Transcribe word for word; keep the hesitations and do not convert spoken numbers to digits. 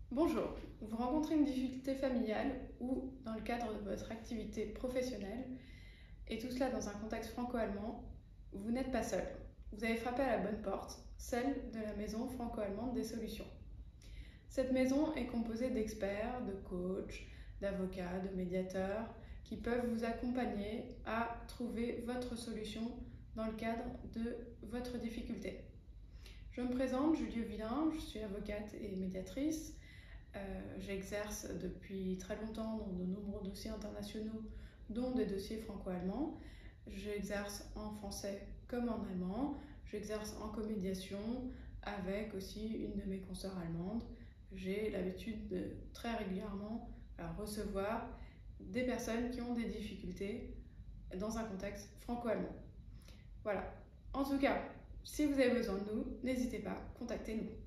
Bonjour, vous rencontrez une difficulté familiale ou dans le cadre de votre activité professionnelle, et tout cela dans un contexte franco-allemand, vous n'êtes pas seul. Vous avez frappé à la bonne porte, celle de la maison franco-allemande des solutions. Cette maison est composée d'experts, de coachs, d'avocats, de médiateurs qui peuvent vous accompagner à trouver votre solution dans le cadre de votre difficulté. Je me présente, Julie Villain, je suis avocate et médiatrice. Euh, J'exerce depuis très longtemps dans de nombreux dossiers internationaux, dont des dossiers franco-allemands. J'exerce en français comme en allemand. J'exerce en comédiation avec aussi une de mes consoeurs allemandes. J'ai l'habitude de très régulièrement alors, recevoir des personnes qui ont des difficultés dans un contexte franco-allemand. Voilà. En tout cas, si vous avez besoin de nous, n'hésitez pas, contactez-nous.